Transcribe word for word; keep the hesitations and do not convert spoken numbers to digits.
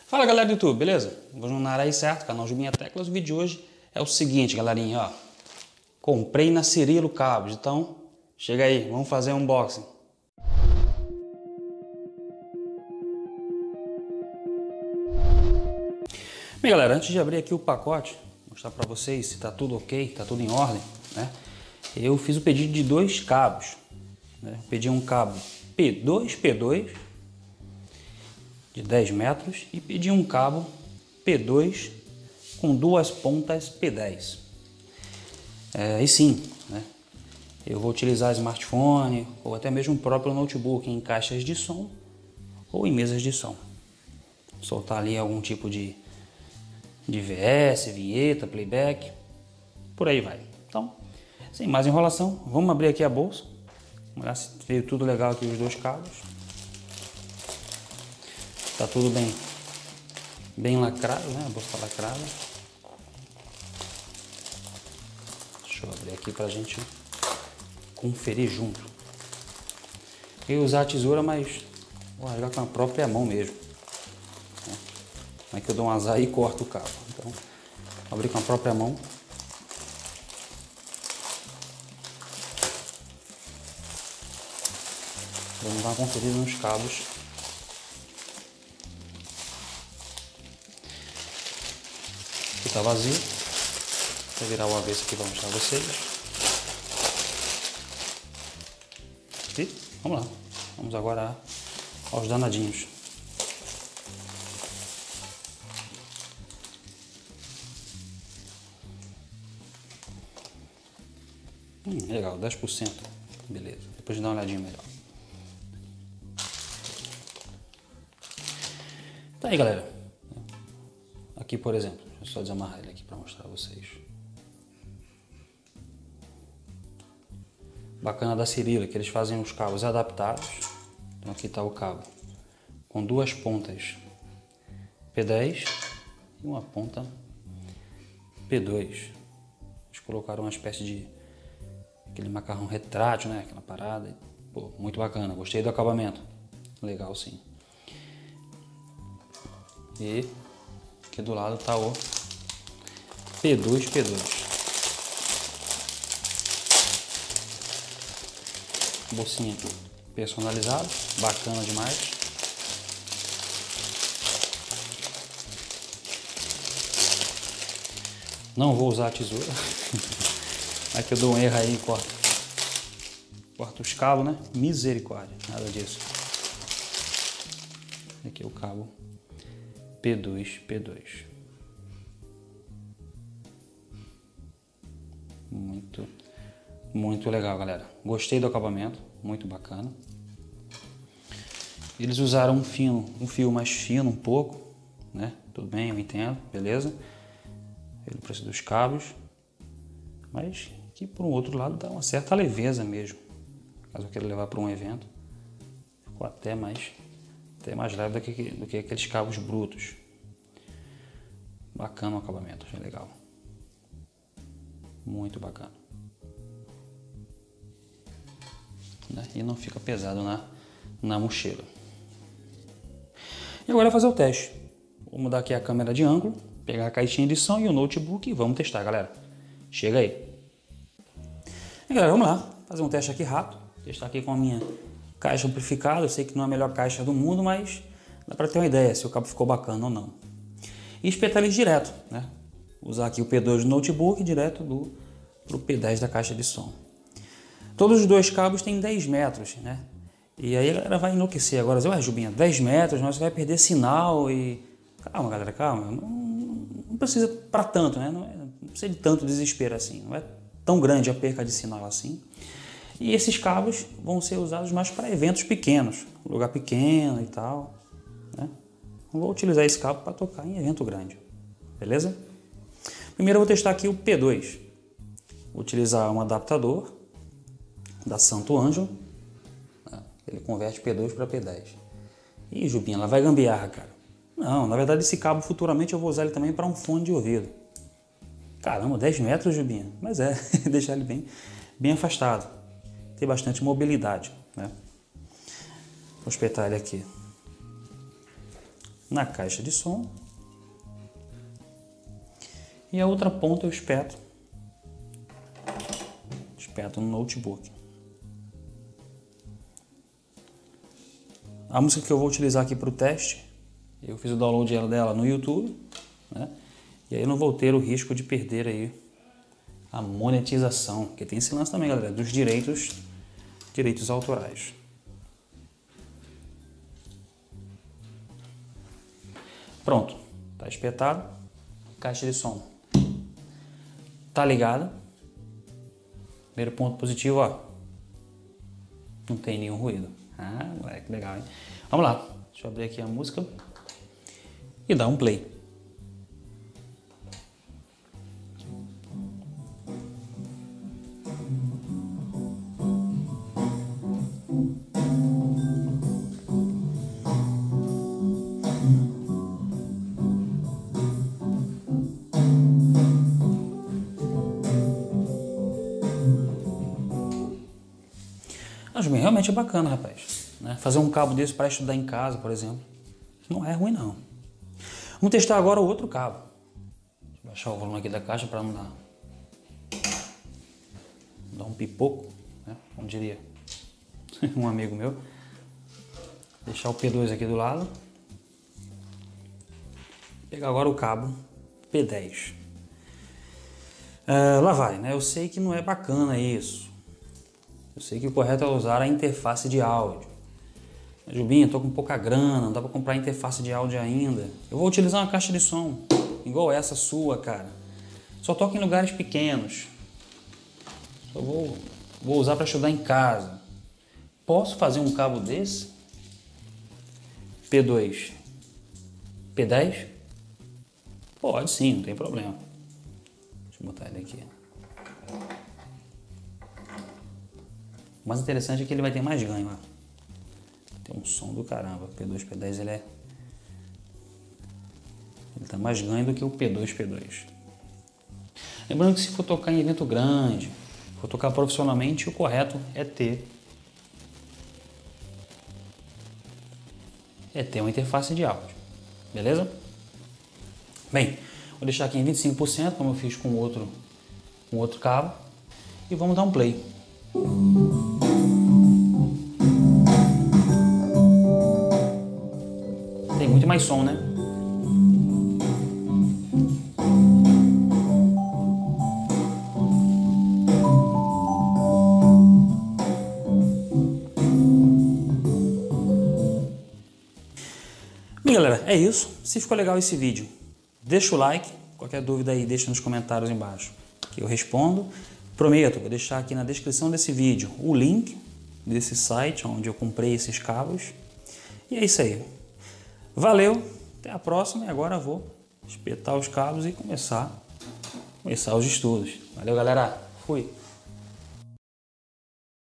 Fala galera do YouTube, beleza? Vamos na área aí, certo? Canal Jubinha Teclas. O vídeo de hoje é o seguinte, galerinha, ó. Comprei na Cirilo Cabos, então chega aí, vamos fazer um unboxing. Bem galera, antes de abrir aqui o pacote, mostrar pra vocês se tá tudo ok, tá tudo em ordem, né? Eu fiz o pedido de dois cabos, né? Pedi um cabo P dois P dois de dez metros e pedi um cabo P dois com duas pontas P dez. É, e sim, né? Eu vou utilizar smartphone ou até mesmo o próprio notebook em caixas de som ou em mesas de som. Soltar ali algum tipo de, de V S, vinheta, playback, por aí vai. Então, sem mais enrolação, vamos abrir aqui a bolsa. Vamos olhar se veio tudo legal aqui os dois cabos. Tá tudo bem, bem lacrado, né? A bolsa tá lacrada. Deixa eu abrir aqui pra gente conferir junto. Eu ia usar a tesoura, mas vou rasgar com a própria mão mesmo. Não é que eu dou um azar e corto o cabo. Então, vou abrir com a própria mão. Vamos dar uma conferida nos cabos. Aqui tá vazio. Vou virar o avesso aqui para mostrar a vocês. E vamos lá. Vamos agora aos danadinhos. Hum, legal, dez por cento. Beleza. Depois de dar uma olhadinha melhor. Tá aí, galera. Aqui, por exemplo, deixa eu só desamarrar ele aqui para mostrar a vocês. Bacana da Cirilo, que eles fazem os cabos adaptados. Então aqui está o cabo com duas pontas P dez e uma ponta P dois. Eles colocaram uma espécie de aquele macarrão retrátil, né? Aquela parada. Pô, muito bacana, gostei do acabamento. Legal, sim. E aqui do lado está o P dois P dois. Bolsinha personalizada, bacana demais. Não vou usar a tesoura. Aqui eu dou um erro aí e corto. Corto os cabos, né? Misericórdia, nada disso. Aqui é o cabo P dois P dois. Muito, muito legal, galera. Gostei do acabamento, muito bacana. Eles usaram um fio, um fio mais fino um pouco, né? Tudo bem, eu entendo, beleza? Pelo preço dos cabos, mas que por um outro lado dá uma certa leveza mesmo. Caso eu queira levar para um evento, ficou até mais até mais leve do que, do que aqueles cabos brutos. Bacana o acabamento, achei legal. Muito bacana. Né? E não fica pesado na, na mochila. E agora é fazer o teste. Vou mudar aqui a câmera de ângulo, pegar a caixinha de som e o notebook e vamos testar, galera. Chega aí. E galera, vamos lá. Fazer um teste aqui rápido. Testar aqui com a minha caixa amplificada. Eu sei que não é a melhor caixa do mundo, mas dá para ter uma ideia se o cabo ficou bacana ou não. E espetar eles direto, né? Usar aqui o P dois do notebook direto do pro P dez da caixa de som. Todos os dois cabos têm dez metros, né? E aí a galera vai enlouquecer agora. Ué, Jubinha, dez metros, mas você vai perder sinal e... Calma, galera, calma. Não, não precisa para tanto, né? Não, é, não precisa de tanto desespero assim. Não é tão grande a perca de sinal assim. E esses cabos vão ser usados mais para eventos pequenos, lugar pequeno e tal, né? Não vou utilizar esse cabo para tocar em evento grande, beleza? Primeiro eu vou testar aqui o P dois. Vou utilizar um adaptador da Santo Ângelo. Ele converte P dois para P dez. Ih, Jubinha, ela vai gambiarra, cara. Não, na verdade esse cabo futuramente eu vou usar ele também para um fone de ouvido. Caramba, dez metros, Jubinha? Mas é, deixar ele bem, bem afastado. Ter bastante mobilidade, né? Vou espetar ele aqui na caixa de som. E a outra ponta eu espeto, espeto no notebook. A música que eu vou utilizar aqui para o teste, eu fiz o download dela no YouTube, né? E aí eu não vou ter o risco de perder aí a monetização, porque tem esse lance também, galera, dos direitos, direitos autorais. Pronto, tá espetado, caixa de som tá ligada. Primeiro ponto positivo, ó, não tem nenhum ruído. Ah, moleque, legal, hein? Vamos lá, deixa eu abrir aqui a música e dar um play. Mas realmente é bacana, rapaz, né? Fazer um cabo desse para estudar em casa, por exemplo, não é ruim não. Vamos testar agora o outro cabo. Deixa eu baixar o volume aqui da caixa para não dar, dar um pipoco, né? Como diria um amigo meu. Deixar o P dois aqui do lado. Pegar agora o cabo P dez. É, lá vai, né? Eu sei que não é bacana isso. Eu sei que o correto é usar a interface de áudio. Jubinha, eu tô com pouca grana, não dá pra comprar interface de áudio ainda. Eu vou utilizar uma caixa de som, igual essa sua, cara. Só toca em lugares pequenos. Só vou, vou usar para estudar em casa. Posso fazer um cabo desse? P dois, P dez? Pode sim, não tem problema. Deixa eu botar ele aqui. O mais interessante é que ele vai ter mais ganho, ó. Tem um som do caramba. P dois, P dez, ele é... Ele tá mais ganho do que o P dois, P dois. Lembrando que se for tocar em evento grande, for tocar profissionalmente, o correto é ter... É ter uma interface de áudio. Beleza? Bem, vou deixar aqui em vinte e cinco por cento, como eu fiz com outro, com outro cabo. E vamos dar um play. Tem muito mais som, né? Bem, galera, é isso. Se ficou legal esse vídeo, deixa o like. Qualquer dúvida aí, deixa nos comentários embaixo que eu respondo. Prometo, vou deixar aqui na descrição desse vídeo o link desse site onde eu comprei esses cabos. E é isso aí. Valeu, até a próxima. E agora vou espetar os cabos e começar, começar os estudos. Valeu, galera. Fui.